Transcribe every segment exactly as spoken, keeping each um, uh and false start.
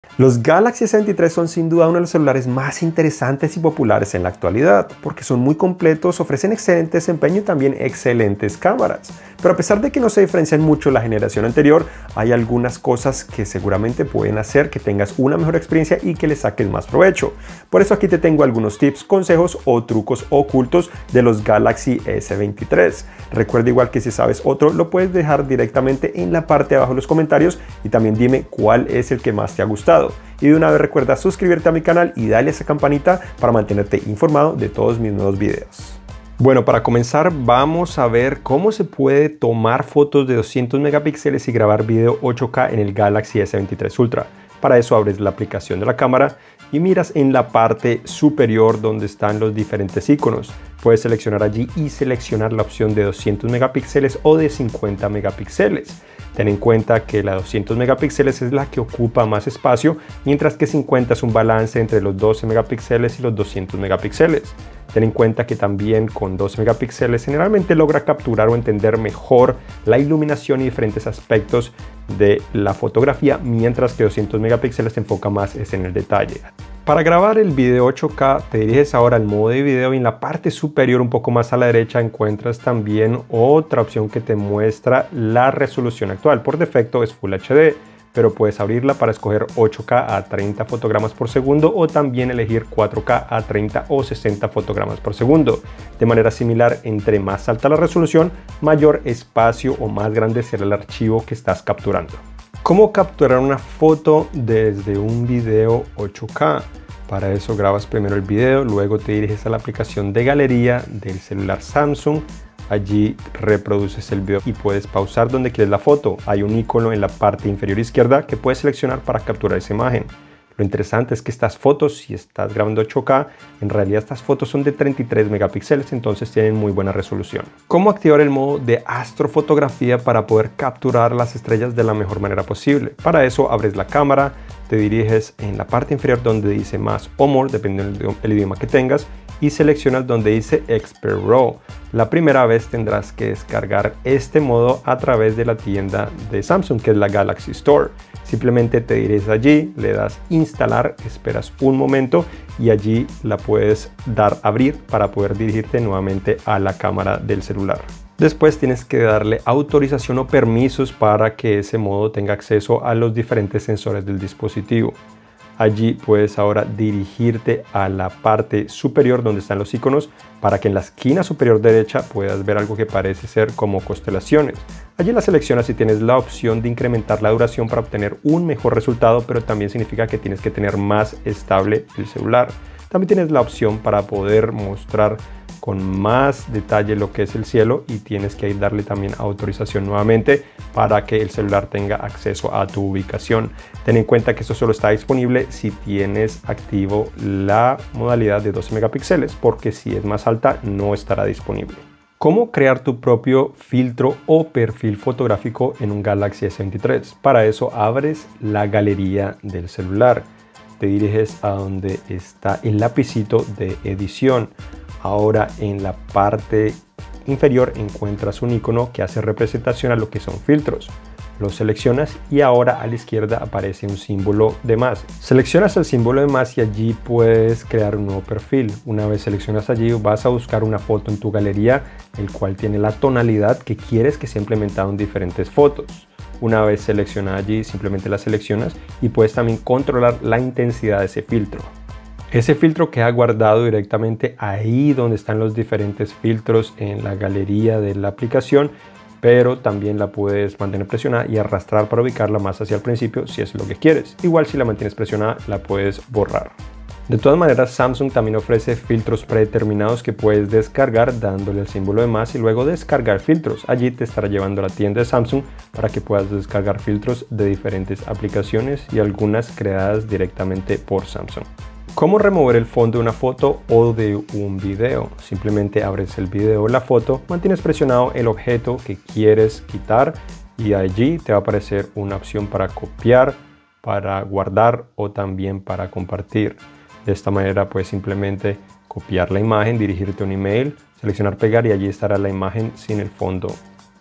Los Galaxy S veintitrés son sin duda uno de los celulares más interesantes y populares en la actualidad, porque son muy completos, ofrecen excelente desempeño y también excelentes cámaras. Pero a pesar de que no se diferencian mucho de la generación anterior, hay algunas cosas que seguramente pueden hacer que tengas una mejor experiencia y que le saques más provecho. Por eso aquí te tengo algunos tips, consejos o trucos ocultos de los Galaxy S veintitrés. Recuerda igual que si sabes otro, lo puedes dejar directamente en la parte de abajo de los comentarios y también dime cuál es el que más te ha gustado. Y de una vez recuerda suscribirte a mi canal y darle a esa campanita para mantenerte informado de todos mis nuevos videos. Bueno, para comenzar vamos a ver cómo se puede tomar fotos de doscientos megapíxeles y grabar video ocho K en el Galaxy S veintitrés Ultra. Para eso abres la aplicación de la cámara y miras en la parte superior donde están los diferentes iconos. Puedes seleccionar allí y seleccionar la opción de doscientos megapíxeles o de cincuenta megapíxeles. Ten en cuenta que la doscientos megapíxeles es la que ocupa más espacio, mientras que cincuenta es un balance entre los doce megapíxeles y los doscientos megapíxeles. Ten en cuenta que también con doce megapíxeles generalmente logra capturar o entender mejor la iluminación y diferentes aspectos de la fotografía, mientras que doscientos megapíxeles se enfoca más es en el detalle. Para grabar el video ocho K te diriges ahora al modo de video y en la parte superior un poco más a la derecha encuentras también otra opción que te muestra la resolución actual. Por defecto es Full H D, pero puedes abrirla para escoger ocho K a treinta fotogramas por segundo o también elegir cuatro K a treinta o sesenta fotogramas por segundo. De manera similar, entre más alta la resolución, mayor espacio o más grande será el archivo que estás capturando. ¿Cómo capturar una foto desde un video ocho K? Para eso grabas primero el video, luego te diriges a la aplicación de galería del celular Samsung. Allí reproduces el video y puedes pausar donde quieres la foto. Hay un icono en la parte inferior izquierda que puedes seleccionar para capturar esa imagen. Lo interesante es que estas fotos, si estás grabando ocho K, en realidad estas fotos son de treinta y tres megapíxeles, entonces tienen muy buena resolución. ¿Cómo activar el modo de astrofotografía para poder capturar las estrellas de la mejor manera posible? Para eso abres la cámara, te diriges en la parte inferior donde dice más o more, dependiendo del idioma que tengas, y seleccionas donde dice Expert Raw. La primera vez tendrás que descargar este modo a través de la tienda de Samsung, que es la Galaxy Store. Simplemente te diriges allí, le das instalar, esperas un momento y allí la puedes dar a abrir para poder dirigirte nuevamente a la cámara del celular. Después tienes que darle autorización o permisos para que ese modo tenga acceso a los diferentes sensores del dispositivo. Allí puedes ahora dirigirte a la parte superior donde están los iconos para que en la esquina superior derecha puedas ver algo que parece ser como constelaciones. Allí la seleccionas y tienes la opción de incrementar la duración para obtener un mejor resultado, pero también significa que tienes que tener más estable el celular. También tienes la opción para poder mostrar con más detalle lo que es el cielo y tienes que darle también autorización nuevamente para que el celular tenga acceso a tu ubicación. Ten en cuenta que esto solo está disponible si tienes activo la modalidad de doce megapíxeles, porque si es más alta no estará disponible. ¿Cómo crear tu propio filtro o perfil fotográfico en un Galaxy S veintitrés? Para eso abres la galería del celular, te diriges a donde está el lapicito de edición. Ahora en la parte inferior encuentras un icono que hace representación a lo que son filtros. Lo seleccionas y ahora a la izquierda aparece un símbolo de más. Seleccionas el símbolo de más y allí puedes crear un nuevo perfil. Una vez seleccionas allí vas a buscar una foto en tu galería, el cual tiene la tonalidad que quieres que sea implementado en diferentes fotos. Una vez seleccionada allí simplemente la seleccionas y puedes también controlar la intensidad de ese filtro. Ese filtro queda guardado directamente ahí donde están los diferentes filtros en la galería de la aplicación, pero también la puedes mantener presionada y arrastrar para ubicarla más hacia el principio si es lo que quieres. Igual si la mantienes presionada la puedes borrar. De todas maneras, Samsung también ofrece filtros predeterminados que puedes descargar dándole el símbolo de más y luego descargar filtros. Allí te estará llevando a la tienda de Samsung para que puedas descargar filtros de diferentes aplicaciones y algunas creadas directamente por Samsung. ¿Cómo remover el fondo de una foto o de un video? Simplemente abres el video o la foto, mantienes presionado el objeto que quieres quitar y allí te va a aparecer una opción para copiar, para guardar o también para compartir. De esta manera puedes simplemente copiar la imagen, dirigirte a un email, seleccionar pegar y allí estará la imagen sin el fondo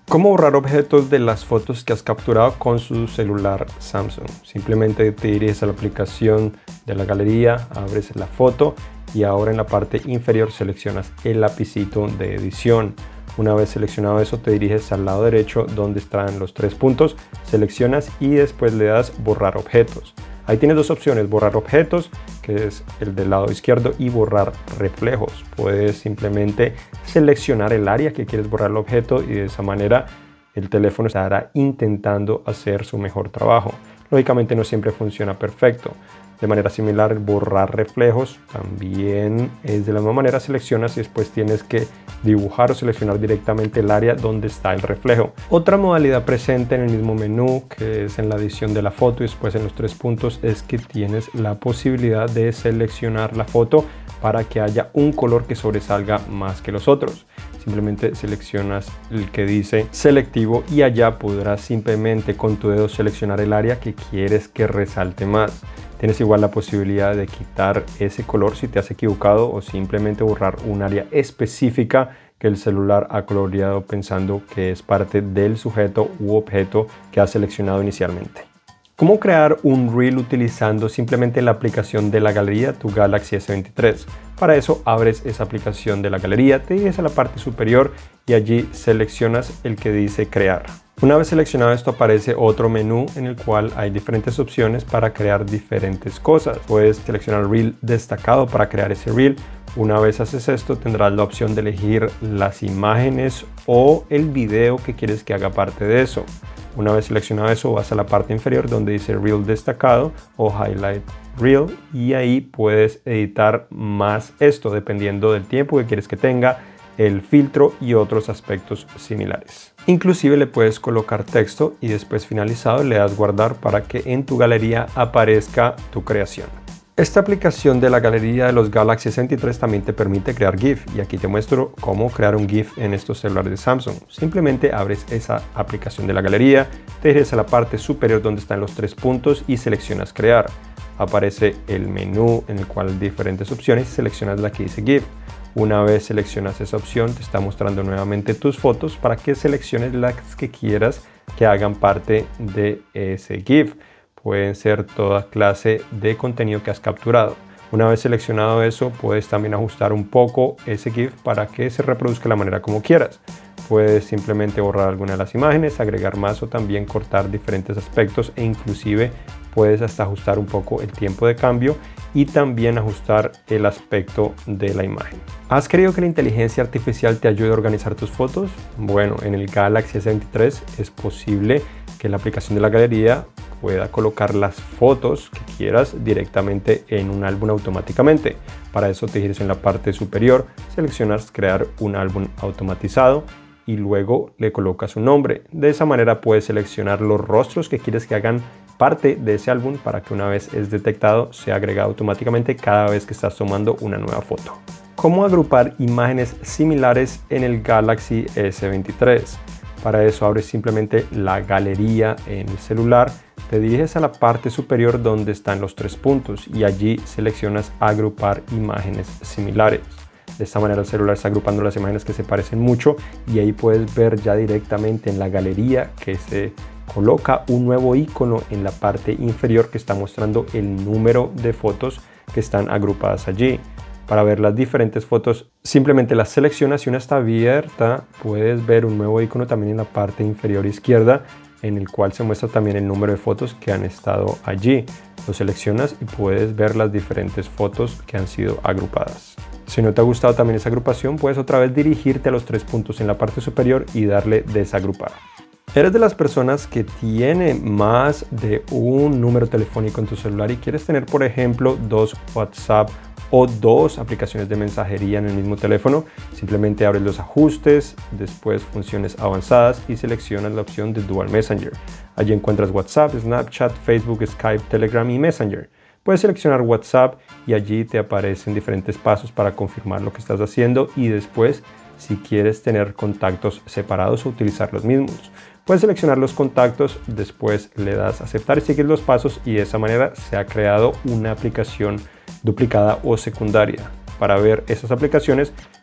¿Cómo borrar objetos de las fotos que has capturado con su celular Samsung? Simplemente te diriges a la aplicación de la galería, abres la foto y ahora en la parte inferior seleccionas el lapicito de edición. Una vez seleccionado eso, te diriges al lado derecho donde están los tres puntos, seleccionas y después le das borrar objetos. Ahí tienes dos opciones, borrar objetos, que es el del lado izquierdo, y borrar reflejos. Puedes simplemente seleccionar el área que quieres borrar el objeto y de esa manera el teléfono estará intentando hacer su mejor trabajo. Lógicamente no siempre funciona perfecto. De manera similar, borrar reflejos también es de la misma manera, seleccionas y después tienes que dibujar o seleccionar directamente el área donde está el reflejo. Otra modalidad presente en el mismo menú, que es en la edición de la foto y después en los tres puntos, es que tienes la posibilidad de seleccionar la foto para que haya un color que sobresalga más que los otros. Simplemente seleccionas el que dice selectivo y allá podrás simplemente con tu dedo seleccionar el área que quieres que resalte más. Tienes igual la posibilidad de quitar ese color si te has equivocado o simplemente borrar un área específica que el celular ha coloreado pensando que es parte del sujeto u objeto que has seleccionado inicialmente. ¿Cómo crear un reel utilizando simplemente la aplicación de la galería, tu Galaxy S veintitrés? Para eso abres esa aplicación de la galería, te diriges a la parte superior y allí seleccionas el que dice crear. Una vez seleccionado esto aparece otro menú en el cual hay diferentes opciones para crear diferentes cosas. Puedes seleccionar reel destacado para crear ese reel. Una vez haces esto tendrás la opción de elegir las imágenes o el video que quieres que haga parte de eso. Una vez seleccionado eso vas a la parte inferior donde dice reel destacado o highlight reel y ahí puedes editar más esto dependiendo del tiempo que quieres que tenga, el filtro y otros aspectos similares. Inclusive le puedes colocar texto y después finalizado le das guardar para que en tu galería aparezca tu creación. Esta aplicación de la galería de los Galaxy S veintitrés también te permite crear GIF y aquí te muestro cómo crear un GIF en estos celulares de Samsung. Simplemente abres esa aplicación de la galería, te diriges a la parte superior donde están los tres puntos y seleccionas crear. Aparece el menú en el cual hay diferentes opciones y seleccionas la que dice GIF. Una vez seleccionas esa opción te está mostrando nuevamente tus fotos para que selecciones las que quieras que hagan parte de ese GIF. Pueden ser toda clase de contenido que has capturado. Una vez seleccionado eso, puedes también ajustar un poco ese GIF para que se reproduzca de la manera como quieras. Puedes simplemente borrar alguna de las imágenes, agregar más o también cortar diferentes aspectos e inclusive puedes hasta ajustar un poco el tiempo de cambio y también ajustar el aspecto de la imagen. ¿Has querido que la inteligencia artificial te ayude a organizar tus fotos? Bueno, en el Galaxy S veintitrés es posible que la aplicación de la galería pueda colocar las fotos que quieras directamente en un álbum automáticamente. Para eso te gires en la parte superior, seleccionas crear un álbum automatizado y luego le colocas un nombre. De esa manera puedes seleccionar los rostros que quieres que hagan parte de ese álbum para que una vez es detectado sea agregado automáticamente cada vez que estás tomando una nueva foto. ¿Cómo agrupar imágenes similares en el Galaxy S veintitrés? Para eso abres simplemente la galería en el celular, te diriges a la parte superior donde están los tres puntos y allí seleccionas agrupar imágenes similares. De esta manera el celular está agrupando las imágenes que se parecen mucho y ahí puedes ver ya directamente en la galería que se coloca un nuevo icono en la parte inferior que está mostrando el número de fotos que están agrupadas allí. Para ver las diferentes fotos simplemente las seleccionas y una está abierta puedes ver un nuevo icono también en la parte inferior izquierda en el cual se muestra también el número de fotos que han estado allí. Lo seleccionas y puedes ver las diferentes fotos que han sido agrupadas. Si no te ha gustado también esa agrupación, puedes otra vez dirigirte a los tres puntos en la parte superior y darle desagrupar. ¿Eres de las personas que tiene más de un número telefónico en tu celular y quieres tener, por ejemplo, dos WhatsApp o dos aplicaciones de mensajería en el mismo teléfono? Simplemente abres los ajustes, después funciones avanzadas y seleccionas la opción de Dual Messenger. Allí encuentras WhatsApp, Snapchat, Facebook, Skype, Telegram y Messenger. Puedes seleccionar WhatsApp y allí te aparecen diferentes pasos para confirmar lo que estás haciendo y después si quieres tener contactos separados o utilizar los mismos. Puedes seleccionar los contactos, después le das a aceptar y sigues los pasos y de esa manera se ha creado una aplicación duplicada o secundaria. Para ver esas aplicaciones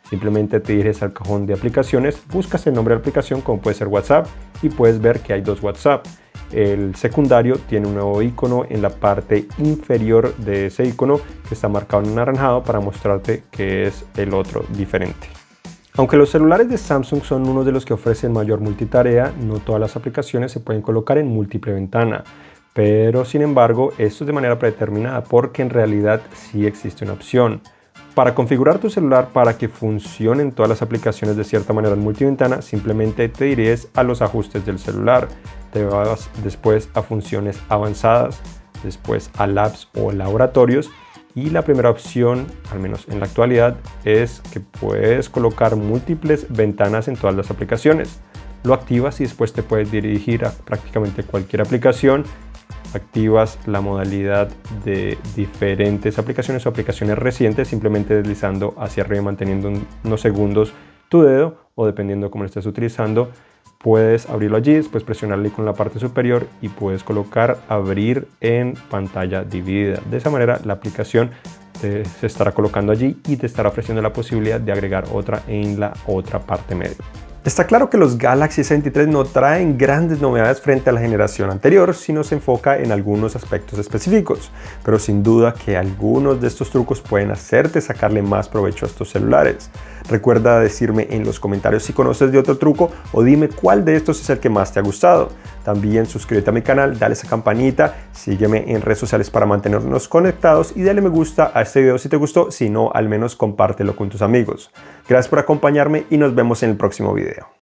Simplemente te diriges al cajón de aplicaciones, buscas el nombre de la aplicación como puede ser WhatsApp y puedes ver que hay dos WhatsApp. El secundario tiene un nuevo icono en la parte inferior de ese icono que está marcado en anaranjado para mostrarte que es el otro diferente. Aunque los celulares de Samsung son uno de los que ofrecen mayor multitarea, no todas las aplicaciones se pueden colocar en múltiple ventana. Pero sin embargo, esto es de manera predeterminada porque en realidad sí existe una opción. Para configurar tu celular para que funcionen todas las aplicaciones de cierta manera en multiventana, simplemente te diriges a los ajustes del celular. Te vas después a funciones avanzadas, después a labs o laboratorios. Y la primera opción, al menos en la actualidad, es que puedes colocar múltiples ventanas en todas las aplicaciones. Lo activas y después te puedes dirigir a prácticamente cualquier aplicación. Activas la modalidad de diferentes aplicaciones o aplicaciones recientes simplemente deslizando hacia arriba y manteniendo unos segundos tu dedo, o dependiendo de cómo lo estés utilizando, puedes abrirlo allí, después presionarle con la parte superior y puedes colocar abrir en pantalla dividida. De esa manera la aplicación te, se estará colocando allí y te estará ofreciendo la posibilidad de agregar otra en la otra parte media. Está claro que los Galaxy S veintitrés no traen grandes novedades frente a la generación anterior, sino se enfoca en algunos aspectos específicos, pero sin duda que algunos de estos trucos pueden hacerte sacarle más provecho a estos celulares. Recuerda decirme en los comentarios si conoces de otro truco o dime cuál de estos es el que más te ha gustado. También suscríbete a mi canal, dale esa campanita, sígueme en redes sociales para mantenernos conectados y dale me gusta a este video si te gustó, si no, al menos compártelo con tus amigos. Gracias por acompañarme y nos vemos en el próximo video.